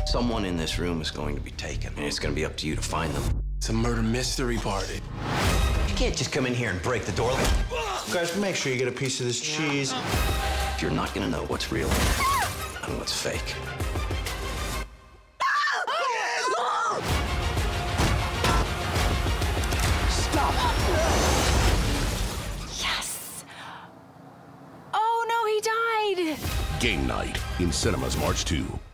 Someone in this room is going to be taken, and it's going to be up to you to find them. It's a murder mystery party. You can't just come in here and break the door. Guys, make sure you get a piece of this cheese. You're not going to know what's real and what's fake. Stop! Yes! Oh, no, he died! Game night in cinemas March 2.